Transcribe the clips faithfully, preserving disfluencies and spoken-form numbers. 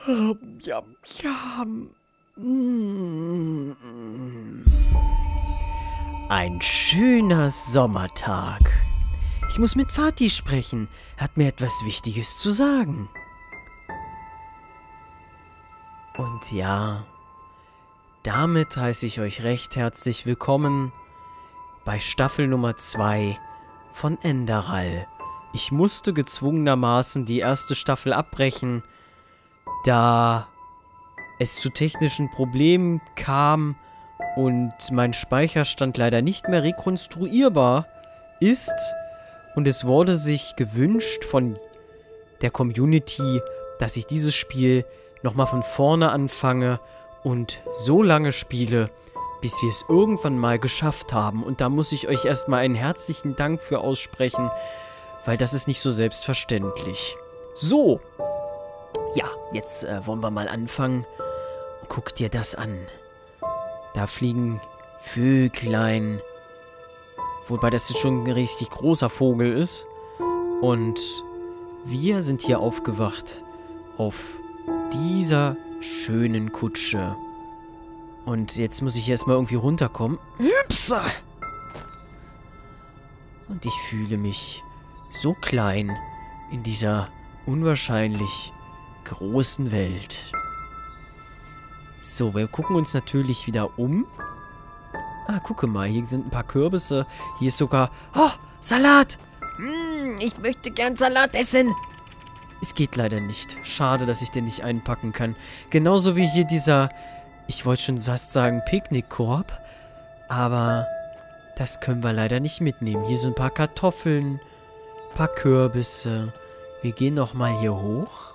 Ja, ja. Mm. Ein schöner Sommertag. Ich muss mit Vati sprechen. Er hat mir etwas Wichtiges zu sagen. Und ja, damit heiße ich euch recht herzlich willkommen bei Staffel Nummer zwei von Enderal. Ich musste gezwungenermaßen die erste Staffel abbrechen, da es zu technischen Problemen kam und mein Speicherstand leider nicht mehr rekonstruierbar ist. Und es wurde sich gewünscht von der Community, dass ich dieses Spiel nochmal von vorne anfange und so lange spiele, bis wir es irgendwann mal geschafft haben. Und da muss ich euch erstmal einen herzlichen Dank für aussprechen, weil das ist nicht so selbstverständlich. So, ja, jetzt äh, wollen wir mal anfangen. Guck dir das an. Da fliegen Vöglein. Wobei das jetzt schon ein richtig großer Vogel ist. Und wir sind hier aufgewacht auf dieser schönen Kutsche. Und jetzt muss ich erstmal irgendwie runterkommen. Upsa! Und ich fühle mich so klein in dieser unwahrscheinlich großen Welt. So, wir gucken uns natürlich wieder um. Ah, gucke mal, hier sind ein paar Kürbisse. Hier ist sogar... Oh, Salat! Mm, ich möchte gern Salat essen. Es geht leider nicht. Schade, dass ich den nicht einpacken kann. Genauso wie hier dieser... Ich wollte schon fast sagen Picknickkorb. Aber das können wir leider nicht mitnehmen. Hier sind ein paar Kartoffeln, ein paar Kürbisse. Wir gehen nochmal hier hoch.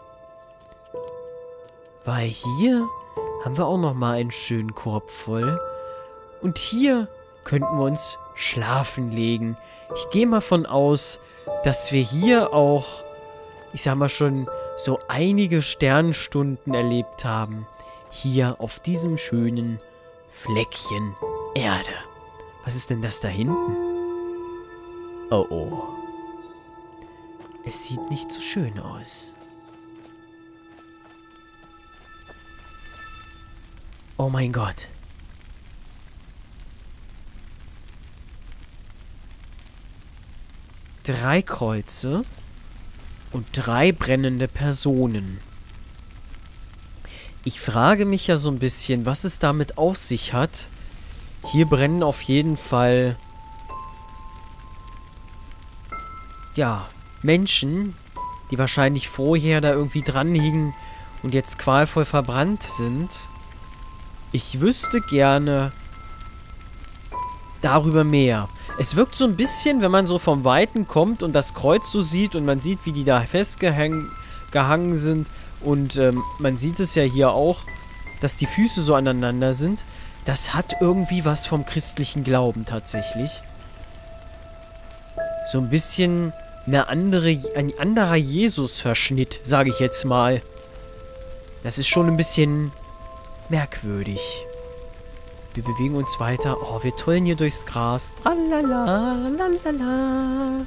Weil hier haben wir auch nochmal einen schönen Korb voll. Und hier könnten wir uns schlafen legen. Ich gehe mal von aus, dass wir hier auch, ich sag mal schon, so einige Sternstunden erlebt haben. Hier auf diesem schönen Fleckchen Erde. Was ist denn das da hinten? Oh oh. Es sieht nicht so schön aus. Oh mein Gott. Drei Kreuze und drei brennende Personen. Ich frage mich ja so ein bisschen, was es damit auf sich hat. Hier brennen auf jeden Fall ja, Menschen, die wahrscheinlich vorher da irgendwie dran hingen und jetzt qualvoll verbrannt sind. Ich wüsste gerne darüber mehr. Es wirkt so ein bisschen, wenn man so vom Weiten kommt und das Kreuz so sieht und man sieht, wie die da festgehangen gehangen sind. Und ähm, man sieht es ja hier auch, dass die Füße so aneinander sind. Das hat irgendwie was vom christlichen Glauben tatsächlich. So ein bisschen eine andere, ein anderer Jesus-Verschnitt, sage ich jetzt mal. Das ist schon ein bisschen merkwürdig. Wir bewegen uns weiter. Oh, wir tollen hier durchs Gras. Tralala, lalala.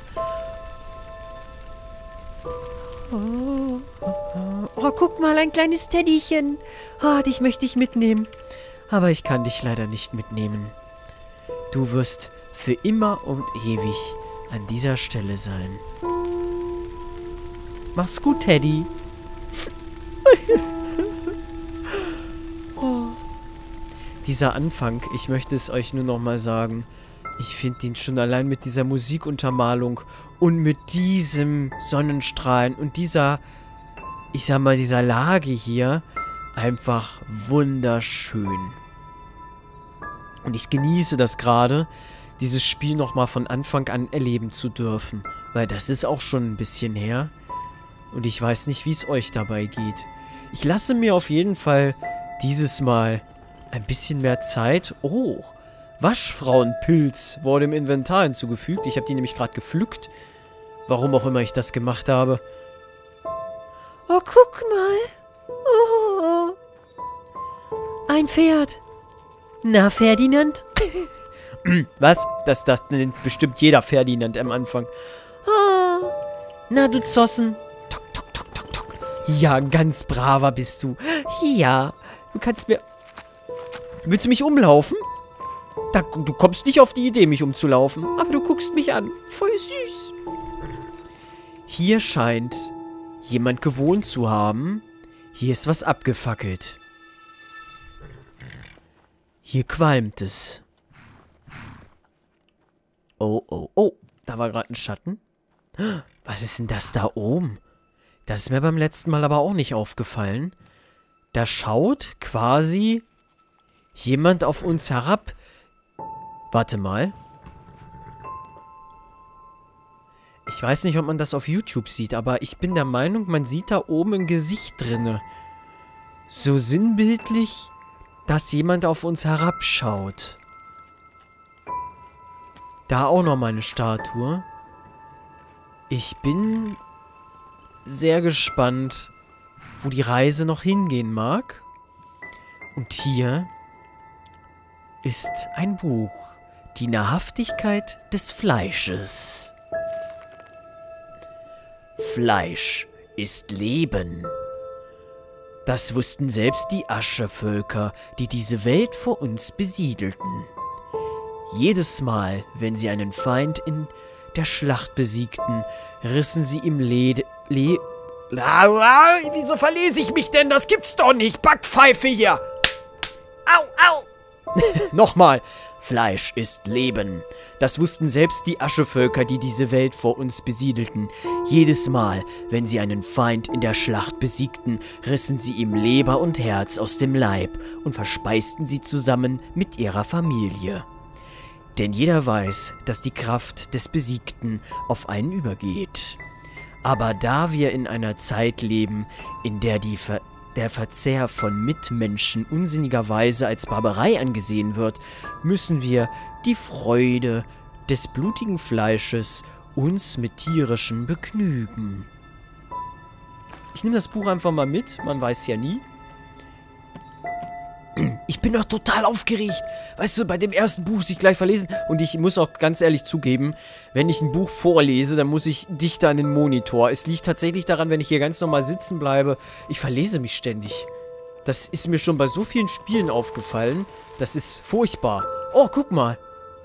Oh, oh, oh. Oh, guck mal, ein kleines Teddychen. Oh, dich möchte ich mitnehmen. Aber ich kann dich leider nicht mitnehmen. Du wirst für immer und ewig an dieser Stelle sein. Mach's gut, Teddy. Oh. Dieser Anfang, ich möchte es euch nur noch mal sagen, ich finde ihn schon allein mit dieser Musikuntermalung und mit diesem Sonnenstrahlen und dieser, ich sag mal, dieser Lage hier einfach wunderschön. Und ich genieße das gerade, dieses Spiel nochmal von Anfang an erleben zu dürfen. Weil das ist auch schon ein bisschen her. Und ich weiß nicht, wie es euch dabei geht. Ich lasse mir auf jeden Fall dieses Mal ein bisschen mehr Zeit. Oh, Waschfrauenpilz wurde im Inventar hinzugefügt. Ich habe die nämlich gerade gepflückt. Warum auch immer ich das gemacht habe. Oh, guck mal. Oh. Ein Pferd. Na, Ferdinand? Was? Das, das nennt bestimmt jeder Ferdinand am Anfang. Oh. Na, du Zossen. Tok, tok, tok, tok, tok. Ja, ganz braver bist du. Ja, du kannst mir... Willst du mich umlaufen? Da, du kommst nicht auf die Idee, mich umzulaufen. Aber du guckst mich an. Voll süß. Hier scheint jemand gewohnt zu haben. Hier ist was abgefackelt. Hier qualmt es. Oh, oh, oh. Da war gerade ein Schatten. Was ist denn das da oben? Das ist mir beim letzten Mal aber auch nicht aufgefallen. Da schaut quasi jemand auf uns herab. Warte mal. Ich weiß nicht, ob man das auf YouTube sieht, aber ich bin der Meinung, man sieht da oben ein Gesicht drinne. So sinnbildlich, dass jemand auf uns herabschaut. Da auch nochmal eine Statue. Ich bin sehr gespannt, wo die Reise noch hingehen mag. Und hier ist ein Buch. Die Nahrhaftigkeit des Fleisches. Fleisch ist Leben. Das wussten selbst die Aschevölker, die diese Welt vor uns besiedelten. Jedes Mal, wenn sie einen Feind in der Schlacht besiegten, rissen sie ihm Lede... Le... Ah, wieso verlese ich mich denn? Das gibt's doch nicht! Backpfeife hier! Au, au! Nochmal. Fleisch ist Leben. Das wussten selbst die Aschevölker, die diese Welt vor uns besiedelten. Jedes Mal, wenn sie einen Feind in der Schlacht besiegten, rissen sie ihm Leber und Herz aus dem Leib und verspeisten sie zusammen mit ihrer Familie. Denn jeder weiß, dass die Kraft des Besiegten auf einen übergeht. Aber da wir in einer Zeit leben, in der die Ver der Verzehr von Mitmenschen unsinnigerweise als Barbarei angesehen wird, müssen wir die Freude des blutigen Fleisches uns mit tierischen begnügen. Ich nehme das Buch einfach mal mit, man weiß ja nie. Ich bin doch total aufgeregt. Weißt du, bei dem ersten Buch sich gleich verlesen. Und ich muss auch ganz ehrlich zugeben, wenn ich ein Buch vorlese, dann muss ich dichter an den Monitor. Es liegt tatsächlich daran, wenn ich hier ganz normal sitzen bleibe, ich verlese mich ständig. Das ist mir schon bei so vielen Spielen aufgefallen. Das ist furchtbar. Oh, guck mal.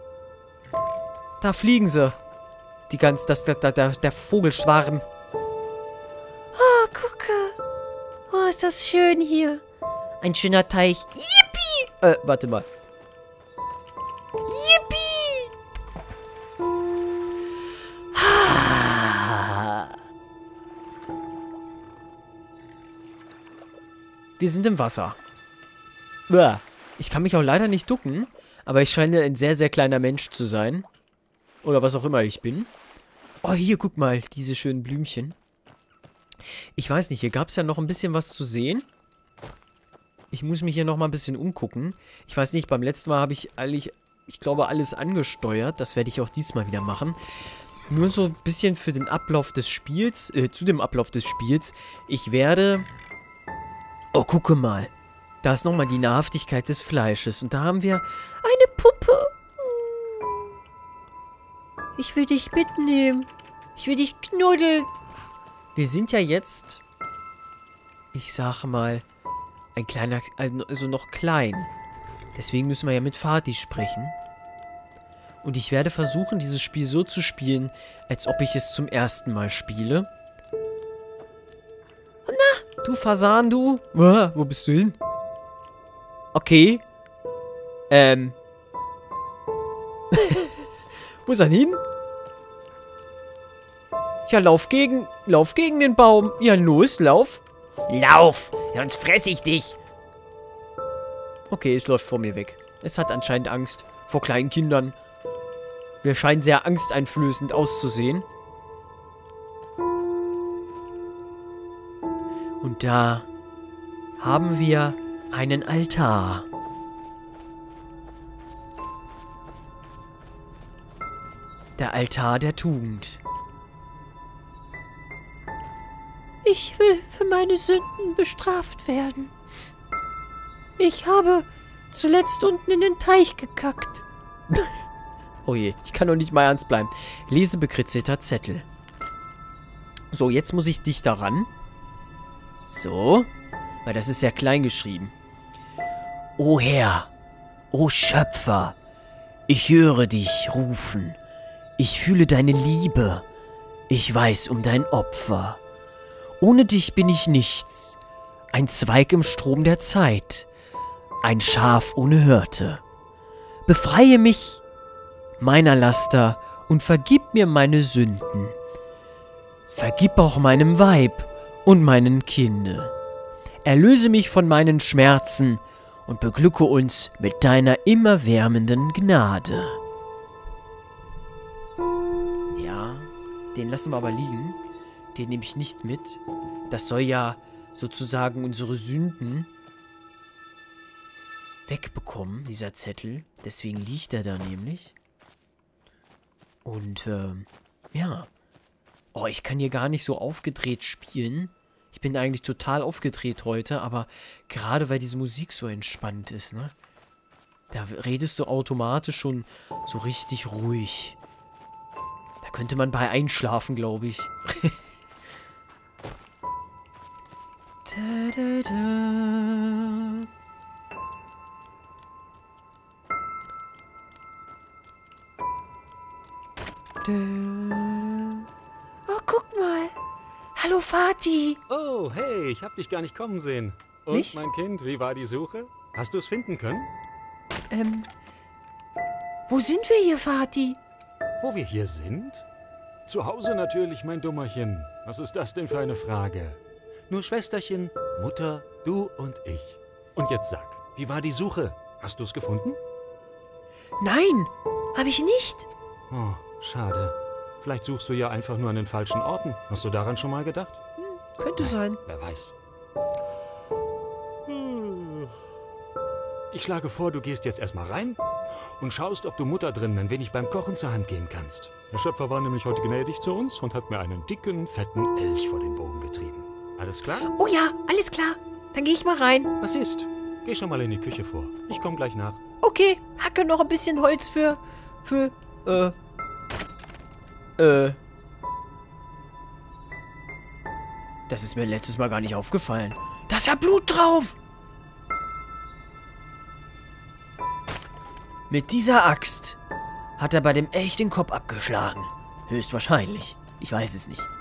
Da fliegen sie. Die ganz, das, der, der, der Vogelschwarm. Oh, gucke. Oh, ist das schön hier. Ein schöner Teich. Yippie! Äh, warte mal. Yippie! Wir sind im Wasser. Uah. Ich kann mich auch leider nicht ducken, aber ich scheine ein sehr, sehr kleiner Mensch zu sein. Oder was auch immer ich bin. Oh, hier, guck mal, diese schönen Blümchen. Ich weiß nicht, hier gab es ja noch ein bisschen was zu sehen. Ich muss mich hier noch mal ein bisschen umgucken. Ich weiß nicht, beim letzten Mal habe ich eigentlich, ich glaube, alles angesteuert. Das werde ich auch diesmal wieder machen. Nur so ein bisschen für den Ablauf des Spiels, äh, zu dem Ablauf des Spiels. Ich werde... Oh, gucke mal. Da ist nochmal die Nahrhaftigkeit des Fleisches. Und da haben wir eine Puppe. Ich will dich mitnehmen. Ich will dich knuddeln. Wir sind ja jetzt, ich sag mal, ein kleiner, also noch klein. Deswegen müssen wir ja mit Vati sprechen. Und ich werde versuchen, dieses Spiel so zu spielen, als ob ich es zum ersten Mal spiele. Na, du Fasan, du. Ah, wo bist du hin? Okay. Ähm. Wo ist er hin? Ja, lauf gegen, lauf gegen den Baum. Ja, los, lauf. Lauf, sonst fress ich dich. Okay, es läuft vor mir weg. Es hat anscheinend Angst vor kleinen Kindern. Wir scheinen sehr angsteinflößend auszusehen. Und da haben wir einen Altar. Der Altar der Tugend. Ich will für meine Sünden bestraft werden. Ich habe zuletzt unten in den Teich gekackt. Oh je, ich kann doch nicht mal ernst bleiben. Lese bekritzelter Zettel. So, jetzt muss ich dich daran. So. Weil das ist ja klein geschrieben. O Herr, o Schöpfer, ich höre dich rufen. Ich fühle deine Liebe. Ich weiß um dein Opfer. Ohne dich bin ich nichts. Ein Zweig im Strom der Zeit. Ein Schaf ohne Hirte. Befreie mich meiner Laster und vergib mir meine Sünden. Vergib auch meinem Weib und meinen Kinde. Erlöse mich von meinen Schmerzen und beglücke uns mit deiner immerwärmenden Gnade. Ja, den lassen wir aber liegen. Den nehme ich nicht mit. Das soll ja sozusagen unsere Sünden wegbekommen, dieser Zettel. Deswegen liegt er da nämlich. Und, ähm, ja. Oh, ich kann hier gar nicht so aufgedreht spielen. Ich bin eigentlich total aufgedreht heute, aber gerade weil diese Musik so entspannt ist, ne? Da redest du automatisch schon so richtig ruhig. Da könnte man bei einschlafen, glaube ich. Da, da, da. Da. Oh, guck mal. Hallo, Vati. Oh, hey, ich hab dich gar nicht kommen sehen. Und, Nicht? mein Kind, wie war die Suche? Hast du es finden können? Ähm, wo sind wir hier, Vati? Wo wir hier sind? Zu Hause natürlich, mein Dummerchen. Was ist das denn für eine Frage? Nur Schwesterchen, Mutter, du und ich. Und jetzt sag, wie war die Suche? Hast du es gefunden? Nein, habe ich nicht. Oh, schade. Vielleicht suchst du ja einfach nur an den falschen Orten. Hast du daran schon mal gedacht? Könnte sein. Wer weiß. Hm. Ich schlage vor, du gehst jetzt erstmal rein und schaust, ob du Mutter drinnen ein wenig beim Kochen zur Hand gehen kannst. Der Schöpfer war nämlich heute gnädig zu uns und hat mir einen dicken, fetten Elch vor den Bogen getrieben. Alles klar? Oh ja, alles klar. Dann gehe ich mal rein. Was ist? Geh schon mal in die Küche vor. Ich komme gleich nach. Okay, hacke noch ein bisschen Holz für, für, Äh. Äh. Das ist mir letztes Mal gar nicht aufgefallen. Da ist ja Blut drauf! Mit dieser Axt hat er bei dem Elch den Kopf abgeschlagen. Höchstwahrscheinlich. Ich weiß es nicht.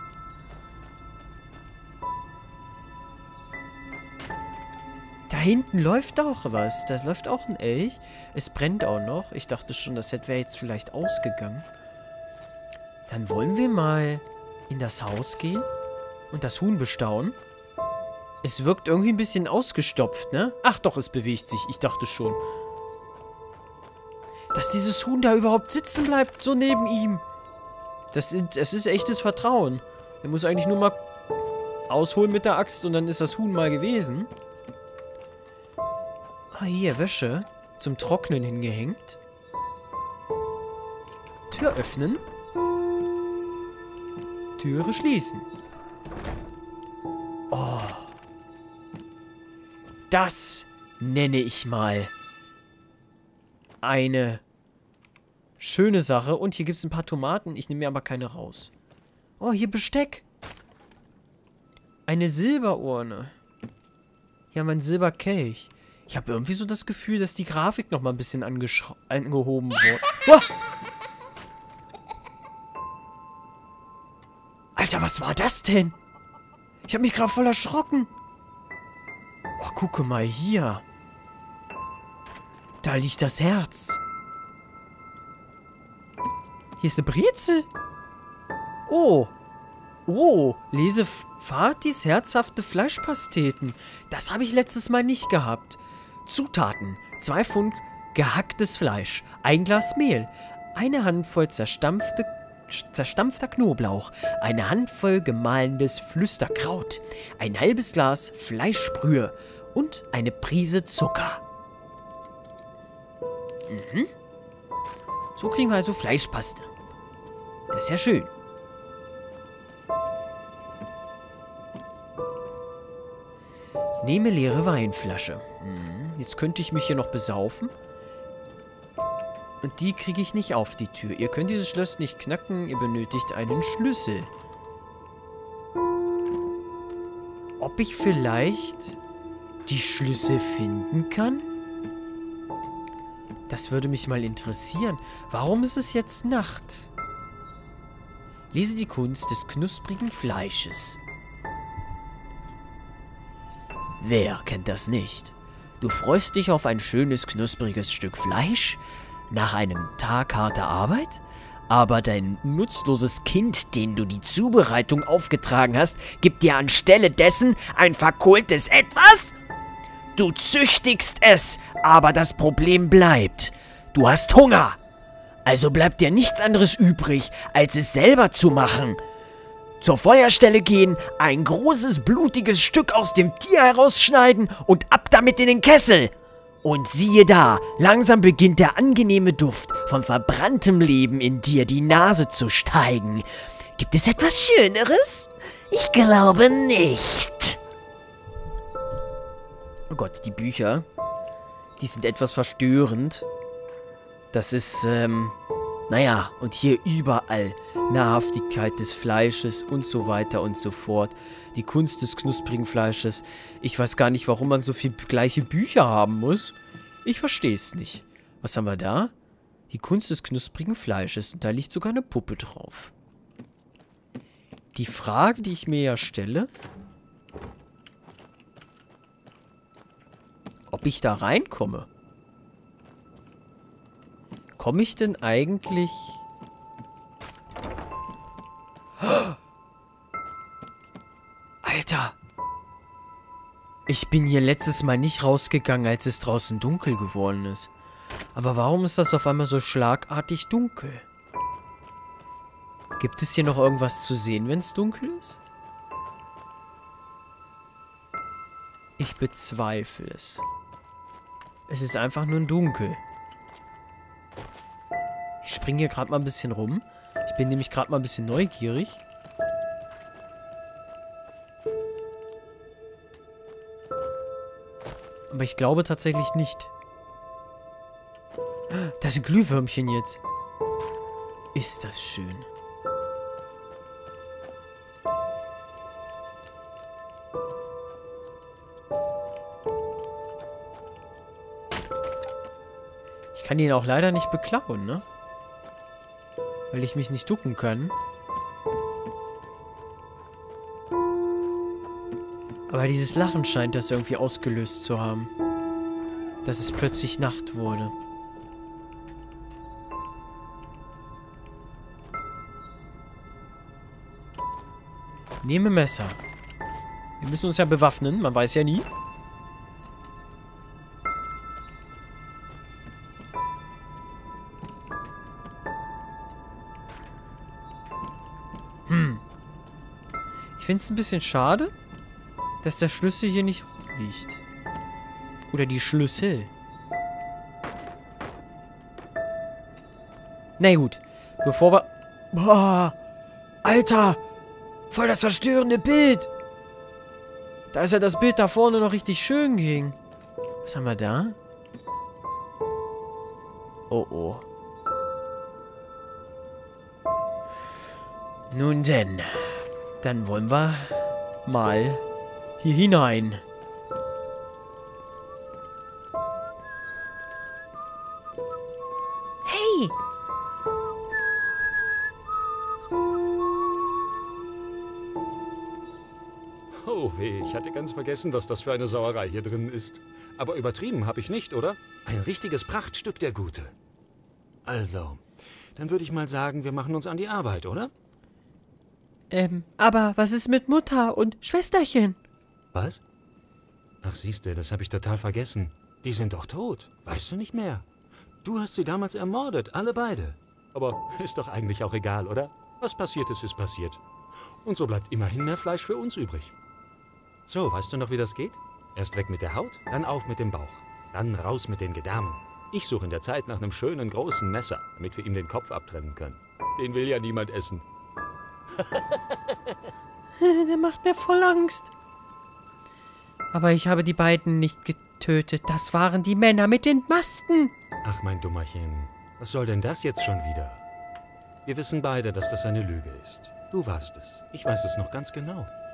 Da hinten läuft auch was. Da läuft auch ein Elch. Es brennt auch noch. Ich dachte schon, das wäre jetzt vielleicht ausgegangen. Dann wollen wir mal in das Haus gehen und das Huhn bestaunen. Es wirkt irgendwie ein bisschen ausgestopft, ne? Ach doch, es bewegt sich. Ich dachte schon. Dass dieses Huhn da überhaupt sitzen bleibt, so neben ihm. Das, sind, das ist echtes Vertrauen. Er muss eigentlich nur mal ausholen mit der Axt und dann ist das Huhn mal gewesen. Ah, hier, Wäsche. Zum Trocknen hingehängt. Tür öffnen. Türe schließen. Oh. Das nenne ich mal eine schöne Sache. Und hier gibt es ein paar Tomaten. Ich nehme mir aber keine raus. Oh, hier Besteck. Eine Silberurne. Hier haben wir einen Silberkelch. Ich habe irgendwie so das Gefühl, dass die Grafik noch mal ein bisschen angehoben wurde. Oh. Alter, was war das denn? Ich habe mich gerade voll erschrocken. Oh, gucke mal hier. Da liegt das Herz. Hier ist eine Brezel. Oh. Oh. Lese Vatis herzhafte Fleischpasteten. Das habe ich letztes Mal nicht gehabt. Zutaten. Zwei Pfund gehacktes Fleisch. Ein Glas Mehl. Eine Handvoll zerstampfte zerstampfter Knoblauch, eine Handvoll gemahlenes Flüsterkraut, ein halbes Glas Fleischbrühe und eine Prise Zucker. Mhm. So kriegen wir also Fleischpaste. Das ist ja schön. Nehme leere Weinflasche. Mhm. Jetzt könnte ich mich hier noch besaufen. Und die kriege ich nicht auf die Tür. Ihr könnt dieses Schloss nicht knacken. Ihr benötigt einen Schlüssel. Oh, ob ich vielleicht die Schlüssel finden kann? Das würde mich mal interessieren. Warum ist es jetzt Nacht? Lese die Kunst des knusprigen Fleisches. Wer kennt das nicht? Du freust dich auf ein schönes, knuspriges Stück Fleisch nach einem Tag harter Arbeit? Aber dein nutzloses Kind, dem du die Zubereitung aufgetragen hast, gibt dir anstelle dessen ein verkohltes Etwas? Du züchtigst es, aber das Problem bleibt. Du hast Hunger. Also bleibt dir nichts anderes übrig, als es selber zu machen. Zur Feuerstelle gehen, ein großes, blutiges Stück aus dem Tier herausschneiden und ab damit in den Kessel. Und siehe da, langsam beginnt der angenehme Duft von verbranntem Leben in dir die Nase zu steigen. Gibt es etwas Schöneres? Ich glaube nicht. Oh Gott, die Bücher, die sind etwas verstörend. Das ist, ähm, naja, und hier überall Nahrhaftigkeit des Fleisches und so weiter und so fort. Die Kunst des knusprigen Fleisches. Ich weiß gar nicht, warum man so viele gleiche Bücher haben muss. Ich verstehe es nicht. Was haben wir da? Die Kunst des knusprigen Fleisches. Und da liegt sogar eine Puppe drauf. Die Frage, die ich mir ja stelle, ob ich da reinkomme. Komme ich denn eigentlich... Alter! Ich bin hier letztes Mal nicht rausgegangen, als es draußen dunkel geworden ist. Aber warum ist das auf einmal so schlagartig dunkel? Gibt es hier noch irgendwas zu sehen, wenn es dunkel ist? Ich bezweifle es. Es ist einfach nur dunkel. Ich springe hier gerade mal ein bisschen rum. Ich bin nämlich gerade mal ein bisschen neugierig. Aber ich glaube tatsächlich nicht. Da sind Glühwürmchen jetzt. Ist das schön. Ich kann ihn auch leider nicht beklauen, ne? Weil ich mich nicht ducken kann. Aber dieses Lachen scheint das irgendwie ausgelöst zu haben. Dass es plötzlich Nacht wurde. Nehme Messer. Wir müssen uns ja bewaffnen, man weiß ja nie. Hm. Ich finde es ein bisschen schade, dass der Schlüssel hier nicht rumliegt. Oder die Schlüssel. Na gut. Bevor wir... Boah! Alter! Voll das verstörende Bild! Da ist ja das Bild da vorne noch richtig schön ging. Was haben wir da? Oh oh. Nun denn. Dann wollen wir mal hier hinein. Hey! Oh weh, ich hatte ganz vergessen, was das für eine Sauerei hier drin ist. Aber übertrieben habe ich nicht, oder? Ein richtiges Prachtstück, der Gute. Also, dann würde ich mal sagen, wir machen uns an die Arbeit, oder? Ähm, aber was ist mit Mutter und Schwesterchen? Was? Ach, siehste, das habe ich total vergessen. Die sind doch tot. Weißt du nicht mehr? Du hast sie damals ermordet, alle beide. Aber ist doch eigentlich auch egal, oder? Was passiert ist, ist passiert. Und so bleibt immerhin mehr Fleisch für uns übrig. So, weißt du noch, wie das geht? Erst weg mit der Haut, dann auf mit dem Bauch. Dann raus mit den Gedärmen. Ich suche in der Zeit nach einem schönen großen Messer, damit wir ihm den Kopf abtrennen können. Den will ja niemand essen. Der macht mir voll Angst. Aber ich habe die beiden nicht getötet. Das waren die Männer mit den Masken. Ach, mein Dummerchen. Was soll denn das jetzt schon wieder? Wir wissen beide, dass das eine Lüge ist. Du warst es. Ich weiß es noch ganz genau.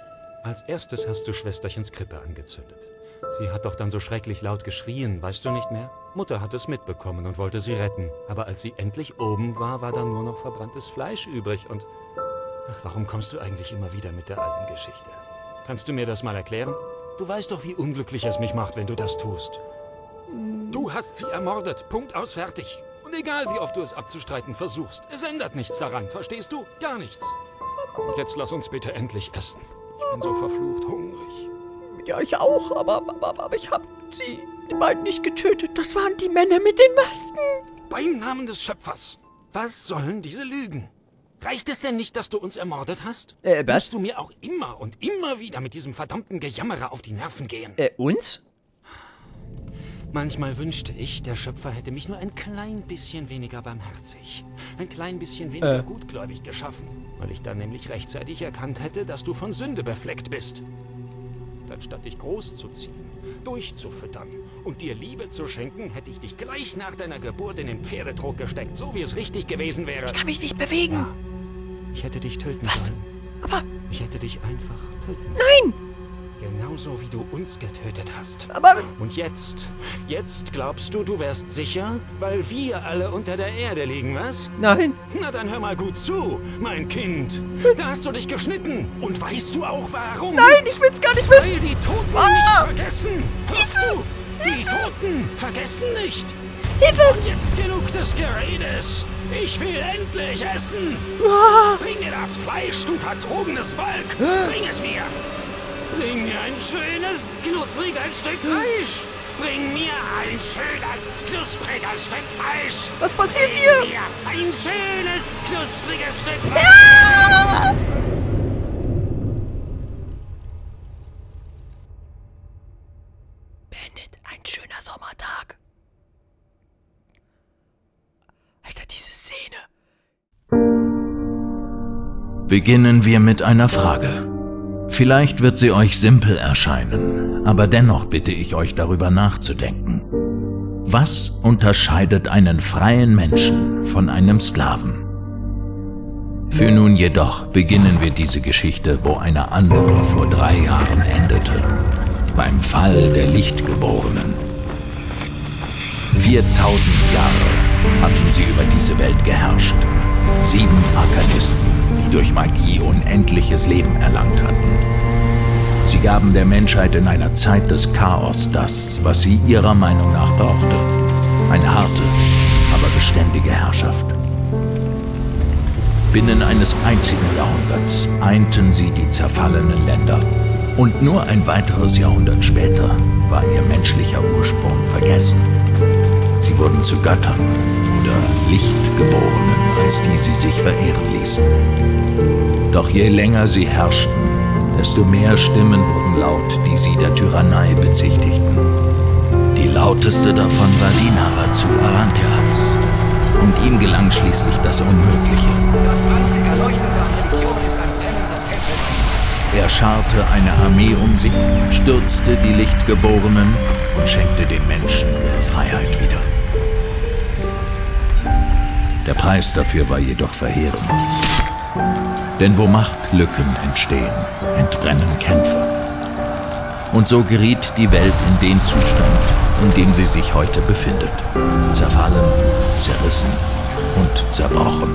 Als erstes hast du Schwesterchens Krippe angezündet. Sie hat doch dann so schrecklich laut geschrien, weißt du nicht mehr? Mutter hat es mitbekommen und wollte sie retten. Aber als sie endlich oben war, war da nur noch verbranntes Fleisch übrig und... Ach, warum kommst du eigentlich immer wieder mit der alten Geschichte? Kannst du mir das mal erklären? Du weißt doch, wie unglücklich es mich macht, wenn du das tust. Du hast sie ermordet. Punkt, aus, fertig. Und egal, wie oft du es abzustreiten versuchst, es ändert nichts daran, verstehst du? Gar nichts. Jetzt lass uns bitte endlich essen. Ich bin so verflucht hungrig. Ja, ich auch, aber, aber, aber ich hab sie, die beiden nicht getötet. Das waren die Männer mit den Masken. Beim Namen des Schöpfers. Was sollen diese Lügen? Reicht es denn nicht, dass du uns ermordet hast? Äh, was? Musst du mir auch immer und immer wieder mit diesem verdammten Gejammerer auf die Nerven gehen? Äh, uns? Manchmal wünschte ich, der Schöpfer hätte mich nur ein klein bisschen weniger barmherzig, ein klein bisschen weniger äh. gutgläubig geschaffen, weil ich dann nämlich rechtzeitig erkannt hätte, dass du von Sünde befleckt bist. Anstatt dich großzuziehen, durchzufüttern und dir Liebe zu schenken, hätte ich dich gleich nach deiner Geburt in den Pferdetrog gesteckt, so wie es richtig gewesen wäre. Ich kann mich nicht bewegen. Ja, ich hätte dich töten Was? sollen. Aber... Ich hätte dich einfach töten sollen. Nein! Genauso wie du uns getötet hast. Aber... Und jetzt, jetzt glaubst du, du wärst sicher? Weil wir alle unter der Erde liegen, was? Nein. Na dann hör mal gut zu, mein Kind. Da hast du dich geschnitten. Und weißt du auch warum? Nein, ich will's gar nicht wissen. Weil die Toten Ah! nicht vergessen. Hörst Hilfe! du? Die Toten vergessen nicht. Hilfe! Und jetzt genug des Geredes. Ich will endlich essen. Ah! Bring mir das Fleisch, du verzogenes Balk. Bring es mir. Bring mir ein schönes, knuspriges Stück Fleisch. Bring mir ein schönes, knuspriges Stück Fleisch. Was passiert Bring dir? mir ein schönes, knuspriges Stück Fleisch. Ah! Beendet, ein schöner Sommertag. Alter, diese Szene. Beginnen wir mit einer Frage. Vielleicht wird sie euch simpel erscheinen, aber dennoch bitte ich euch darüber nachzudenken. Was unterscheidet einen freien Menschen von einem Sklaven? Für nun jedoch beginnen wir diese Geschichte, wo eine andere vor drei Jahren endete, beim Fall der Lichtgeborenen. viertausend Jahre hatten sie über diese Welt geherrscht. Sieben Arkanisten, die durch Magie unendliches Leben erlangt hatten. Sie gaben der Menschheit in einer Zeit des Chaos das, was sie ihrer Meinung nach brauchte. Eine harte, aber beständige Herrschaft. Binnen eines einzigen Jahrhunderts einten sie die zerfallenen Länder. Und nur ein weiteres Jahrhundert später war ihr menschlicher Ursprung vergessen. Sie wurden zu Göttern oder Lichtgeborenen, als die sie sich verehren ließen. Doch je länger sie herrschten, desto mehr Stimmen wurden laut, die sie der Tyrannei bezichtigten. Die lauteste davon war die Narazzu Arantheals. Und ihm gelang schließlich das Unmögliche. Das einzig Erleuchtende an Religion ist ein brennender Tempel. Er scharte eine Armee um sich, stürzte die Lichtgeborenen und schenkte den Menschen ihre Freiheit wieder. Der Preis dafür war jedoch verheerend. Denn wo Machtlücken entstehen, entbrennen Kämpfe. Und so geriet die Welt in den Zustand, in dem sie sich heute befindet. Zerfallen, zerrissen und zerbrochen.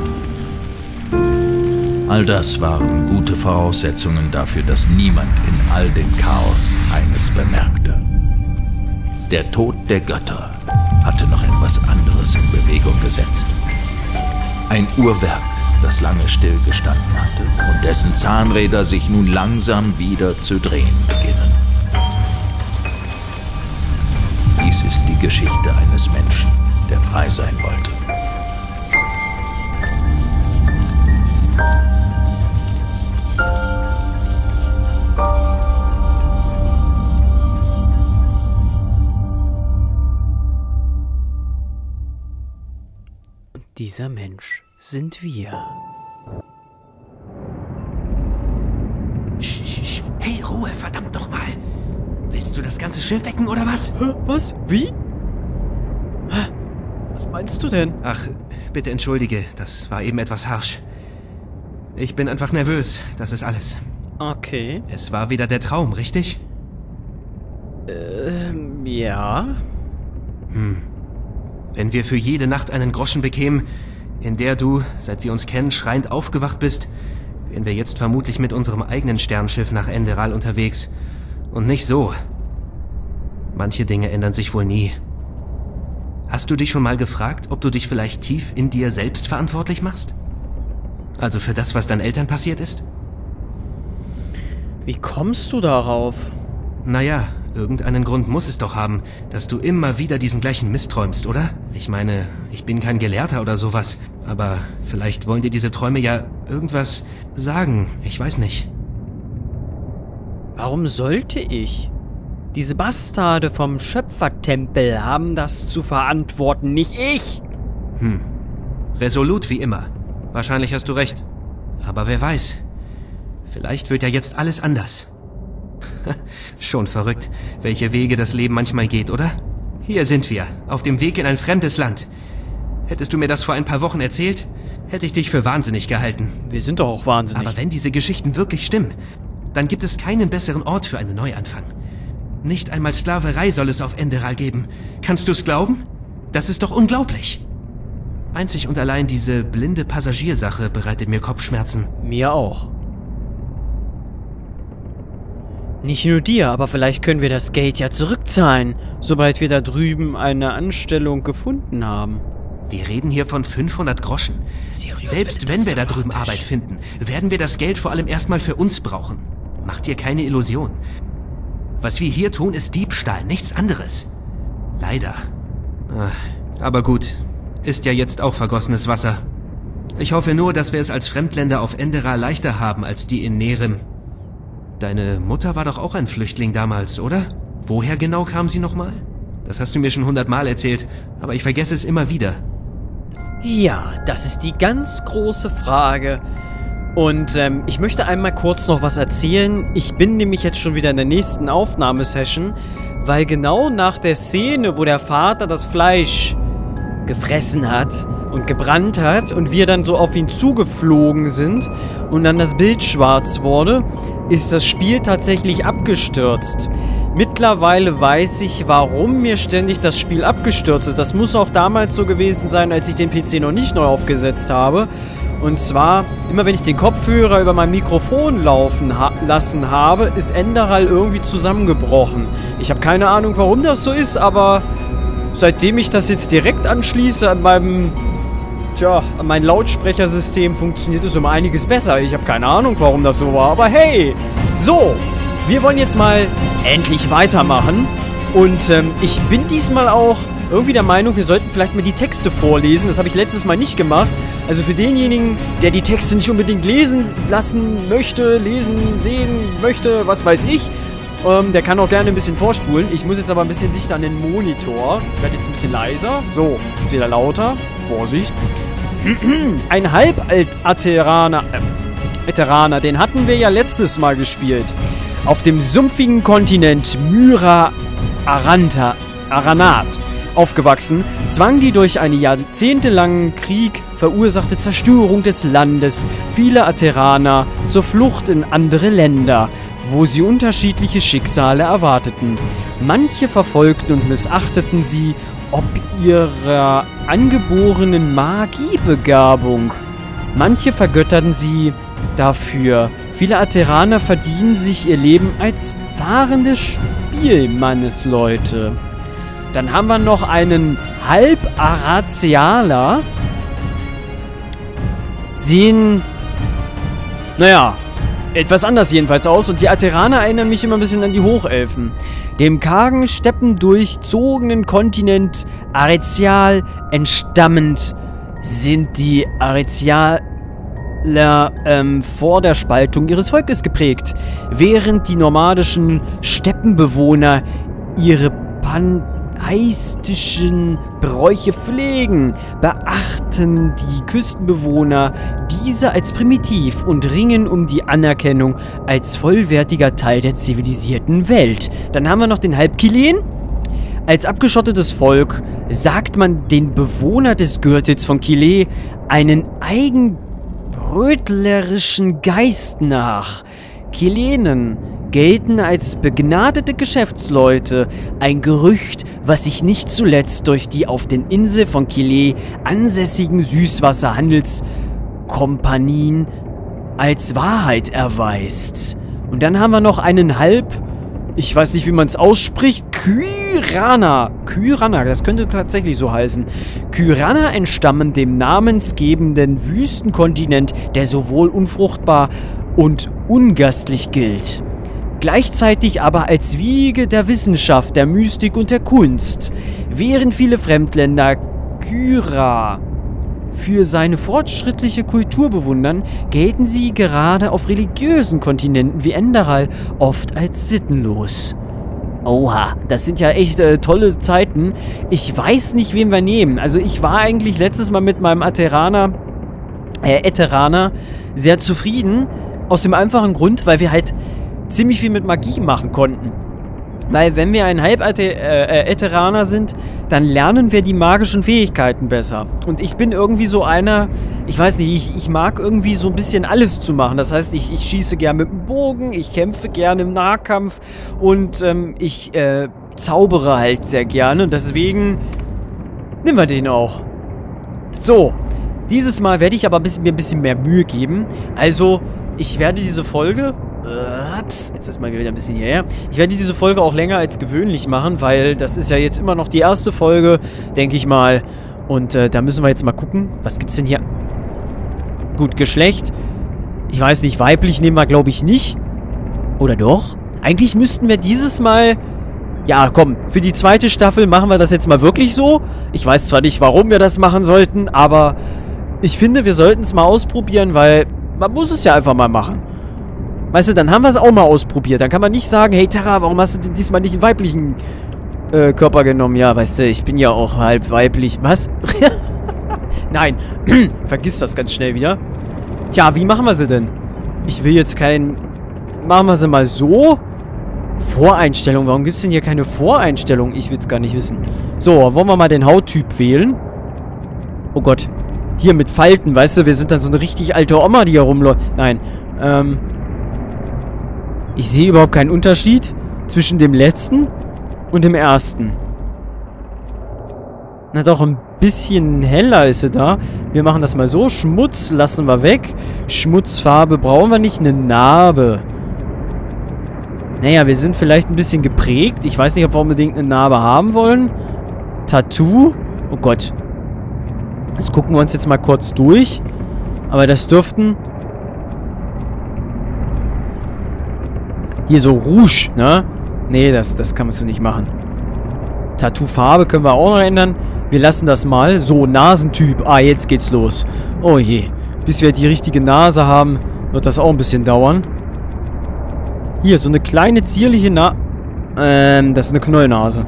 All das waren gute Voraussetzungen dafür, dass niemand in all dem Chaos eines bemerkte. Der Tod der Götter hatte noch etwas anderes in Bewegung gesetzt. Ein Uhrwerk, das lange stillgestanden hatte und dessen Zahnräder sich nun langsam wieder zu drehen beginnen. Dies ist die Geschichte eines Menschen, der frei sein wollte. Und dieser Mensch sind wir. Sch, sch, sch. Hey, Ruhe, verdammt doch mal. Willst du das ganze Schiff wecken, oder was? Hä? Was? Wie? Hä? Was meinst du denn? Ach, bitte entschuldige, das war eben etwas harsch. Ich bin einfach nervös, das ist alles. Okay. Es war wieder der Traum, richtig? Ähm, ja. Hm. Wenn wir für jede Nacht einen Groschen bekämen, in der du, seit wir uns kennen, schreiend aufgewacht bist, wären wir jetzt vermutlich mit unserem eigenen Sternschiff nach Enderal unterwegs. Und nicht so. Manche Dinge ändern sich wohl nie. Hast du dich schon mal gefragt, ob du dich vielleicht tief in dir selbst verantwortlich machst? Also für das, was deinen Eltern passiert ist? Wie kommst du darauf? Naja, irgendeinen Grund muss es doch haben, dass du immer wieder diesen gleichen Mist träumst, oder? Ich meine, ich bin kein Gelehrter oder sowas, aber vielleicht wollen dir diese Träume ja irgendwas sagen. Ich weiß nicht. Warum sollte ich? Diese Bastarde vom Schöpfertempel haben das zu verantworten, nicht ich. Hm. Resolut wie immer. Wahrscheinlich hast du recht. Aber wer weiß. Vielleicht wird ja jetzt alles anders. Schon verrückt, welche Wege das Leben manchmal geht, oder? Hier sind wir, auf dem Weg in ein fremdes Land. Hättest du mir das vor ein paar Wochen erzählt, hätte ich dich für wahnsinnig gehalten. Wir sind doch auch wahnsinnig. Aber wenn diese Geschichten wirklich stimmen, dann gibt es keinen besseren Ort für einen Neuanfang. Nicht einmal Sklaverei soll es auf Enderal geben. Kannst du's glauben? Das ist doch unglaublich. Einzig und allein diese blinde Passagiersache bereitet mir Kopfschmerzen. Mir auch. Nicht nur dir, aber vielleicht können wir das Geld ja zurückzahlen, sobald wir da drüben eine Anstellung gefunden haben. Wir reden hier von fünfhundert Groschen. Seriös, Selbst wenn wir da drüben Arbeit finden, werden wir das Geld vor allem erstmal für uns brauchen. Mach dir keine Illusion. Was wir hier tun, ist Diebstahl, nichts anderes. Leider. Aber gut, ist ja jetzt auch vergossenes Wasser. Ich hoffe nur, dass wir es als Fremdländer auf Enderal leichter haben als die in Nerem. Deine Mutter war doch auch ein Flüchtling damals, oder? Woher genau kam sie nochmal? Das hast du mir schon hundertmal erzählt, aber ich vergesse es immer wieder. Ja, das ist die ganz große Frage. Und ähm, ich möchte einmal kurz noch was erzählen. Ich bin nämlich jetzt schon wieder in der nächsten Aufnahmesession, weil genau nach der Szene, wo der Vater das Fleisch gefressen hat und gebrannt hat und wir dann so auf ihn zugeflogen sind und dann das Bild schwarz wurde, ist das Spiel tatsächlich abgestürzt. Mittlerweile weiß ich, warum mir ständig das Spiel abgestürzt ist. Das muss auch damals so gewesen sein, als ich den P C noch nicht neu aufgesetzt habe. Und zwar, immer wenn ich den Kopfhörer über mein Mikrofon laufen ha lassen habe, ist Enderal irgendwie zusammengebrochen. Ich habe keine Ahnung, warum das so ist, aber seitdem ich das jetzt direkt anschließe an meinem, tja, an mein Lautsprechersystem, funktioniert es um einiges besser. Ich habe keine Ahnung, warum das so war, aber hey! So, wir wollen jetzt mal endlich weitermachen. Und ähm, ich bin diesmal auch irgendwie der Meinung, wir sollten vielleicht mal die Texte vorlesen. Das habe ich letztes Mal nicht gemacht. Also für denjenigen, der die Texte nicht unbedingt lesen lassen möchte, lesen, sehen möchte, was weiß ich, ähm, der kann auch gerne ein bisschen vorspulen. Ich muss jetzt aber ein bisschen dichter an den Monitor. Ich werde jetzt ein bisschen leiser. So, jetzt wieder lauter. Vorsicht. Ein Halbalteraner, äh, Veteraner, den hatten wir ja letztes Mal gespielt. Auf dem sumpfigen Kontinent Myra Aranta, Aranat aufgewachsen, zwang die durch einen jahrzehntelangen Krieg verursachte Zerstörung des Landes viele Ateraner zur Flucht in andere Länder, wo sie unterschiedliche Schicksale erwarteten. Manche verfolgten und missachteten sie ob ihrer angeborenen Magiebegabung. Manche vergötterten sie dafür. Viele Ateraner verdienen sich ihr Leben als fahrende Spielmannesleute. Dann haben wir noch einen Halb-Arazialer. Sehen, naja, etwas anders jedenfalls aus. Und die Ateraner erinnern mich immer ein bisschen an die Hochelfen. Dem kargen, steppendurchzogenen Kontinent Arezial entstammend sind die Arezialer ähm, vor der Spaltung ihres Volkes geprägt. Während die nomadischen Steppenbewohner ihre pantheistischen Bräuche pflegen, beachten die Küstenbewohner diese als primitiv und ringen um die Anerkennung als vollwertiger Teil der zivilisierten Welt. Dann haben wir noch den Halbkilen. Als abgeschottetes Volk sagt man den Bewohner des Gürtels von Kile einen eigenbrötlerischen Geist nach. Kilenen gelten als begnadete Geschäftsleute. Ein Gerücht, was sich nicht zuletzt durch die auf den Inseln von Kile ansässigen Süßwasserhandelskompanien als Wahrheit erweist. Und dann haben wir noch einen halb, ich weiß nicht, wie man es ausspricht, Kyranna. Kyranna, das könnte tatsächlich so heißen. Kyranna entstammen dem namensgebenden Wüstenkontinent, der sowohl unfruchtbar und ungastlich gilt. Gleichzeitig aber als Wiege der Wissenschaft, der Mystik und der Kunst. Während viele Fremdländer Kyra für seine fortschrittliche Kultur bewundern, gelten sie gerade auf religiösen Kontinenten wie Enderal oft als sittenlos. Oha, das sind ja echt äh, tolle Zeiten. Ich weiß nicht, wen wir nehmen. Also ich war eigentlich letztes Mal mit meinem Ateraner, äh, Eteraner sehr zufrieden. Aus dem einfachen Grund, weil wir halt ziemlich viel mit Magie machen konnten. Weil wenn wir ein Halb-Eteraner sind, dann lernen wir die magischen Fähigkeiten besser. Und ich bin irgendwie so einer, ich weiß nicht, ich, ich mag irgendwie so ein bisschen alles zu machen. Das heißt, ich, ich schieße gerne mit dem Bogen, ich kämpfe gerne im Nahkampf und ähm, ich äh, zaubere halt sehr gerne. Und deswegen nehmen wir den auch. So, dieses Mal werde ich aber ein bisschen, mir ein bisschen mehr Mühe geben. Also, ich werde diese Folge... Ups, jetzt ist mal wieder ein bisschen hierher. Ich werde diese Folge auch länger als gewöhnlich machen, weil das ist ja jetzt immer noch die erste Folge, denke ich mal. Und äh, da müssen wir jetzt mal gucken. Was gibt's denn hier? Gut, Geschlecht. Ich weiß nicht, weiblich nehmen wir, glaube ich, nicht. Oder doch? Eigentlich müssten wir dieses Mal... Ja, komm, für die zweite Staffel machen wir das jetzt mal wirklich so. Ich weiß zwar nicht, warum wir das machen sollten, aber ich finde, wir sollten es mal ausprobieren, weil man muss es ja einfach mal machen. Weißt du, dann haben wir es auch mal ausprobiert. Dann kann man nicht sagen, hey Terra, warum hast du denn diesmal nicht einen weiblichen äh, Körper genommen? Ja, weißt du, ich bin ja auch halb weiblich. Was? Nein, vergiss das ganz schnell wieder. Tja, wie machen wir sie denn? Ich will jetzt kein... Machen wir sie mal so. Voreinstellung. Warum gibt es denn hier keine Voreinstellung? Ich will es gar nicht wissen. So, wollen wir mal den Hauttyp wählen? Oh Gott. Hier mit Falten, weißt du, wir sind dann so eine richtig alte Oma, die hier rumläuft. Nein, ähm... ich sehe überhaupt keinen Unterschied zwischen dem letzten und dem ersten. Na doch, ein bisschen heller ist sie da. Wir machen das mal so. Schmutz lassen wir weg. Schmutzfarbe brauchen wir nicht. Eine Narbe. Naja, wir sind vielleicht ein bisschen geprägt. Ich weiß nicht, ob wir unbedingt eine Narbe haben wollen. Tattoo. Oh Gott. Das gucken wir uns jetzt mal kurz durch. Aber das dürften... Hier so Rouge, ne? Nee, das, das kann man so nicht machen. Tattoo-Farbe können wir auch noch ändern. Wir lassen das mal. So, Nasentyp. Ah, jetzt geht's los. Oh je. Bis wir die richtige Nase haben, wird das auch ein bisschen dauern. Hier, so eine kleine, zierliche Na... Ähm, das ist eine Knollnase.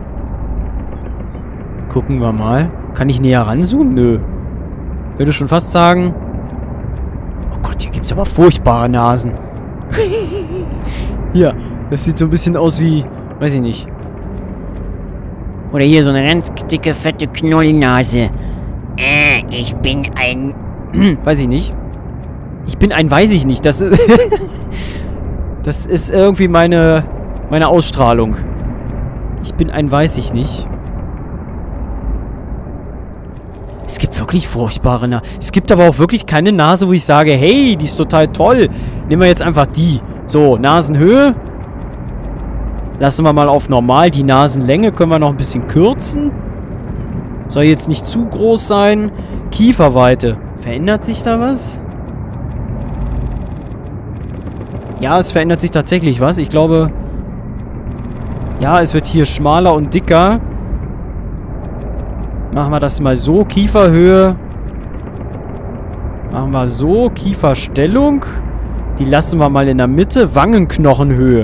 Gucken wir mal. Kann ich näher ranzoomen? Nö. Ich würde schon fast sagen... Oh Gott, hier gibt's aber furchtbare Nasen. Hier, das sieht so ein bisschen aus wie... Weiß ich nicht. Oder hier so eine ganz dicke, fette Knollnase. Äh, ich bin ein... Weiß ich nicht. Ich bin ein Weiß ich nicht. Das ist... das ist irgendwie meine... Meine Ausstrahlung. Ich bin ein Weiß ich nicht. Es gibt wirklich furchtbare Nasen. Es gibt aber auch wirklich keine Nase, wo ich sage, hey, die ist total toll. Nehmen wir jetzt einfach die. So, Nasenhöhe. Lassen wir mal auf normal. Die Nasenlänge können wir noch ein bisschen kürzen. Soll jetzt nicht zu groß sein. Kieferweite. Verändert sich da was? Ja, es verändert sich tatsächlich was. Ich glaube... Ja, es wird hier schmaler und dicker. Machen wir das mal so. Kieferhöhe. Machen wir so. Kieferstellung. Die lassen wir mal in der Mitte. Wangenknochenhöhe.